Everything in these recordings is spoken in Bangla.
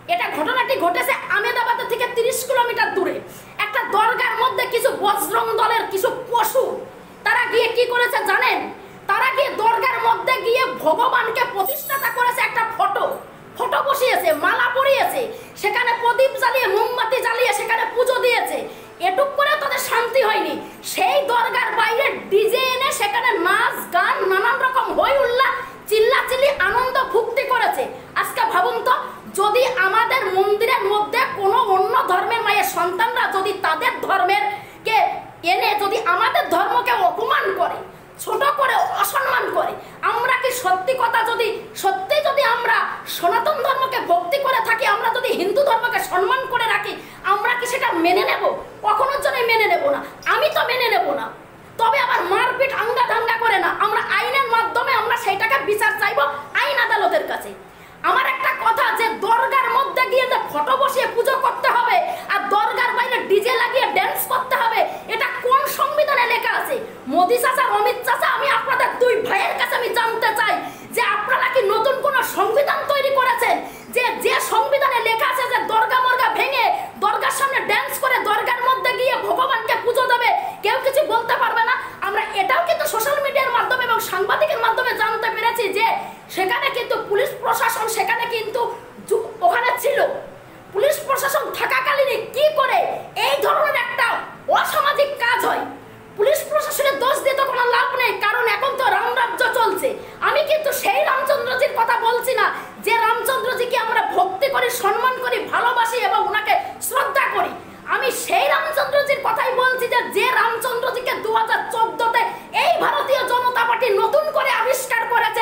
এটা ঘটনাটি ঘটেছে আহমেদাবাদ থেকে 30 কিলোমিটার দূরে একটা দরগার মধ্যে কিছু বজরং দলের কিছু পশু তারা গিয়ে কি করেছে জানেন? তারা গিয়ে দরগার মধ্যে গিয়ে ভগবানকে প্রতিষ্ঠাতা করেছে, একটা ফটো বসিয়েছে, মালা পরিয়েছে, সেখানে প্রদীপ জ্বালিয়ে মোমবাতি জ্বালিয়ে সেখানে পুজো দিয়েছে। এটুক করে তাদের শান্তি হয়নি, সেই দরগার বাইরে ডিজে এনে সেখানে নাচ গান নানান রকম হই উল্লাহ চিল্লাচিল্লি আনন্দ ফুর্তি করেছে। আজকে ভাবুন তো, যদি আমাদের মন্দিরের মধ্যে কোনো অন্য ধর্মের মায়ের সন্তানরা যদি তাদের ধর্মের কে এনে যদি আমাদের ধর্মকে অপমান করে, ছোট করে, অসম্মান করে, আমরা কি সত্যি কথা যদি আমরা সনাতন ধর্মকে ভক্তি করে থাকি, আমরা যদি হিন্দু ধর্মকে সম্মান করে রাখি, আমরা কি সেটা মেনে নেব? কখনোর জন্য মেনে নেব না। আমি তো মেনে নেব না। তবে আবার মারপিট আঙ্গা দাঙ্গা করে না, আমরা আইনের মাধ্যমে আমরা সেইটাকে বিচার চাইব আইন আদালতের কাছে। আমার একটা কথা, যে দরগার মধ্যে গিয়ে যে ফটো বসিয়ে পুজো করতে হবে আর দরগার বাইরে ডিজে লাগিয়ে ড্যান্স করতে হবে, এটা কোন সংবিধানে লেখা আছে? মোদি চাচা, অমিত চাচা, আমি আপনাদের দুই ভাইয়ের কাছে আমি জানতে চাই যে আপনারা কি নতুন কোন সংবিধান তৈরি করেছেন যে সংবিধানে লেখা আছে যে দরগা মর্গা ভেঙে দরগার সামনে ড্যান্স করে দরগার মধ্যে গিয়ে ভগবানকে পুজো দেবে, কেউ কিছু বলতে পারবে না? আমরা এটাও কিন্তু সোশ্যাল মিডিয়ার মাধ্যমে এবং সাংবাদিকের মাধ্যমে জানতে পেরেছি যে সেখানে কিন্তু পুলিশ প্রশাসন সেখানে কিন্তু ওখানে ছিল। পুলিশ প্রশাসন থাকাকালীন কি করে এই ধরনের একটা অসামাজিক কাজ হয়? পুলিশ প্রশাসনের দোষ দিয়ে তো কোনো লাভ নেই, কারণ এখন তো রামরাজ্য চলছে। আমি কিন্তু সেই রামচন্দ্রজির কথা বলছি না যে রামচন্দ্রজিকে আমরা ভক্তি করি, সম্মান করি, ভালোবাসি এবং ওনাকে শ্রদ্ধা করি। আমি সেই রামচন্দ্রজির কথাই বলছি যে রামচন্দ্রজিকে 2014-তে এই ভারতীয় জনতা পার্টি নতুন করে আবিষ্কার করেছে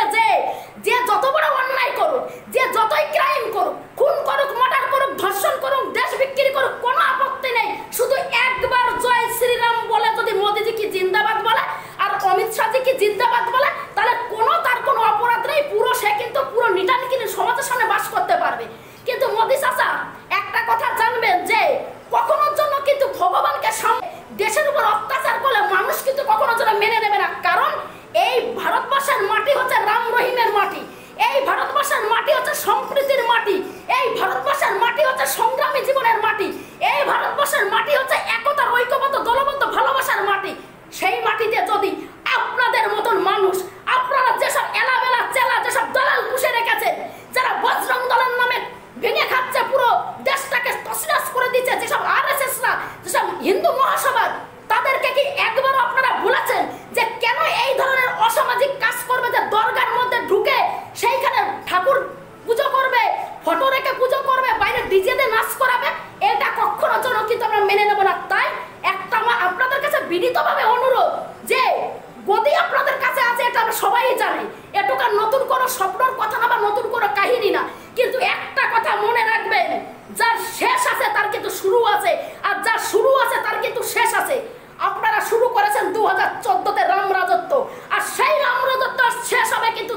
যে যত বড় অন্যায় করুক, যে যতই ক্রাইম করুক, খুন করুক, মার্ডার করুক, ধর্ষণ করুক, দেশ বিক্রি করুক, কোনো আপত্তি নেই, শুধু একবার জয় শ্রীরাম বলে যদি মোদিজি কি জিন্দাবাদ বলে আর অমিত শাহজি কি জিন্দাবাদ বলে, তাহলে তার কোনো অপরাধ নেই, সে কিন্তু পুরো নিটানিকিনি সমাজের সামনে বাস করতে পারবে। কিন্তু মোদি চাচা একটা কথা জানবেন যে কখনোর জন্য কিন্তু ভগবানকে দেশের উপর অত্যাচার করলে মানুষ কিন্তু কখনোর জন্য মেনে নেবে না। কারণ এই ভারতবর্ষের মাটি হচ্ছে রাম রহিমের মাটি, এই ভারতবর্ষের মাটি হচ্ছে সম্প্রীতির মাটি, এই ভারতবর্ষের মাটি হচ্ছে সংগ্রামী জীবনের মাটি, এই ভারতবর্ষের মাটি হচ্ছে একতার, ঐক্যবদ্ধ, দলবদ্ধ ভালোবাসার মাটি। সেই মাটিতে যদি আপনাদের মতন মানুষ, আপনারা যেসব এলাবেলা চেলা যেসব দালাল পুষে রেখেছেন, যারা বজরং দলের নামে ভেঙে খাচ্ছে, পুরো দেশটাকে তছনছ করে দিচ্ছে, যেসব আরএসএসরা, যেসব হিন্দু মহাসভা, তাদেরকে কি একবার আপনারা বলেছেন যে কেন এই ধরনের অসামাজিক কাজ করবে, যে দরগার মধ্যে ঢুকে সেইখানে ঠাকুর পুজো করবে, ফটো রেখে পুজো করবে, বাইরে ডিজেতে নাচ করাবে? এটা কখনো জন্য কিন্তু আমরা মেনে নেব না। তাই একটা আপনাদের কাছে বিনীতভাবে অনুরোধ, যে গদি আপনাদের কাছে আছে এটা আমরা সবাই জানি, এটুকু নতুন কোনো স্বপ্নের কথা না বা নতুন কোনো কাহিনী না, কিন্তু একটা কথা মনে রাখবেন, যার শেষ আছে তার কিন্তু শুরু আছে, আর যার শুরু আছে তার কিন্তু শেষ আছে। আপনারা শুরু করেছেন 2014-তে রাম রাজত্ব, আর সেই রাম রাজত্ব শেষ হবে কিন্তু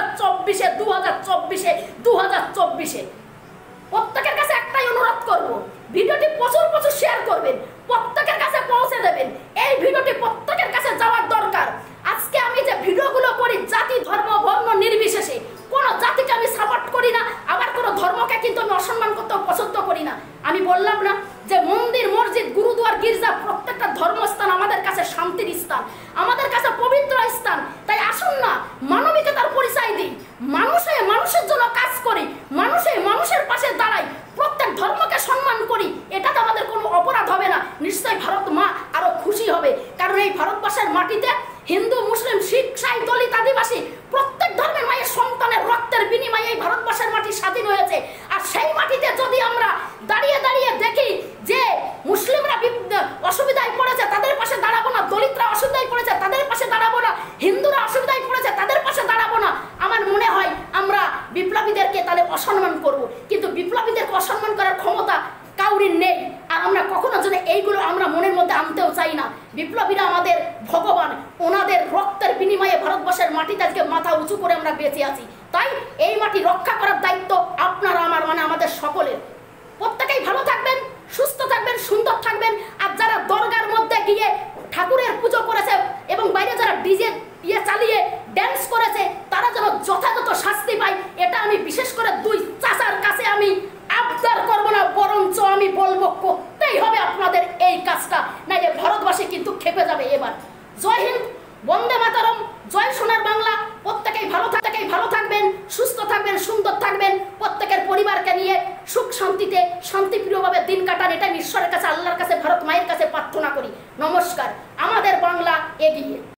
2024-এ। প্রত্যেকের কাছে একটাই অনুরোধ করব, ভিডিওটি প্রচুর শেয়ার করবেন, প্রত্যেকের কাছে পৌঁছে দেবেন। এই ভিডিওটি প্রত্যেকের কাছে যাওয়ার দরকার। আজকে আমি যে ভিডিওগুলো করি, জাতি ধর্ম বর্ণ নির্বিশেষে, কোনো জাতিকে আমি সাপোর্ট করি না, আবার কোনো ধর্মকে কিন্তু আমি অসম্মান করতেও পছন্দ করি না। আমি বললাম না যে মন্দির, মসজিদ, গুরুদুয়ার, গির্জা, প্রত্যেকটা ধর্মস্থান আমাদের কাছে শান্তির স্থান, আমাদের কাছে পবিত্র স্থান। তাই আসুন না মানবিকতার পরিচয় দিই, মানুষের জন্য কাজ করি, মানুষের পাশে দাঁড়াই, প্রত্যেক ধর্মকে সম্মান করি, এটাতে আমাদের কোনো অপরাধ হবে না। নিশ্চয়ই ভারত মা আরো খুশি হবে, কারণ এই ভারতবর্ষের মাটিতে হিন্দু, মুসলিম, শিখ, সাই, দলিত, আদিবাসী প্রত্যেক ধর্মের মায়ের সন্তানের রক্তের বিনিময়ে এই ভারতবর্ষের মাটি স্বাধীন হয়েছে। আর সেই মাটিতে যদি আমরা দাঁড়িয়ে দেখি যে মুসলিমরা অসুবিধায় পড়েছে, তাদের পাশে দাঁড়াবো না, দলিতরা অসুবিধায় পড়েছে, তাদের পাশে দাঁড়াবো না, হিন্দুরা অসুবিধায় পড়েছে, তাদের পাশে দাঁড়াবো না, আমার মনে হয় আমরা বিপ্লবীদেরকে তাহলে অসম্মান করব। কিন্তু বিপ্লবীদেরকে অসম্মান করার ক্ষমতা কাউরির নেই, আর আমরা কখনো যেন এইগুলো আমরা মনের মধ্যে আনতেও চাই না। বিপ্লবীরা আমাদের ভগবান, ওনাদের রক্তের বিনিময়ে ভারতবর্ষের মাটিতে আজকে মাথা উঁচু করে আমরা বেঁচে আছি। তাই এই মাটি রক্ষা করার দায়িত্ব আপনারা আমার, আমাদের সকলের। প্রত্যেকেই ভালো থাকবেন, সুস্থ থাকবেন, সুন্দর থাকবেন। আর যারা দরগার মধ্যে গিয়ে ঠাকুরের পুজো করেছে এবং বাইরে যারা ডিজে চালিয়ে ড্যান্স করেছে, তারা যেন যথাযথ শাস্তি পায়, এটা আমি বিশেষ করে দুই চাচার কাছে আমি কেঁপে যাবে এবার। জয় হিন্দ, বন্দে মাতরম, জয় সোনার বাংলা। প্রত্যেকেই ভালো থাকবেন, সুস্থ থাকবেন, সুন্দর থাকবেন, প্রত্যেকের পরিবারকে নিয়ে সুখ শান্তিতে শান্তিপ্রিয়ভাবে দিন কাটান, এটা আমি ঈশ্বরের কাছে, আল্লাহর কাছে, ভারত মায়ের কাছে প্রার্থনা করি। নমস্কার। আমাদের বাংলা এগিয়ে।